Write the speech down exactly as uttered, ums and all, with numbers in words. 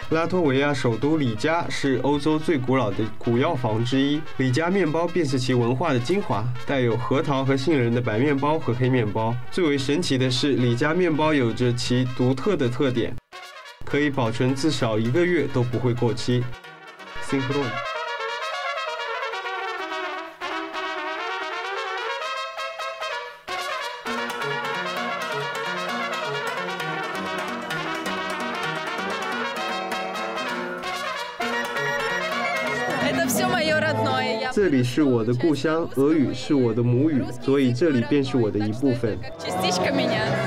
拉脱维亚首都里加是欧洲最古老的古药房之一，里加面包便是其文化的精华，带有核桃和杏仁的白面包和黑面包。最为神奇的是，里加面包有着其独特的特点，可以保存至少一个月都不会过期。Synchron。这里是我的故乡，俄语是我的母语，所以这里便是我的一部分。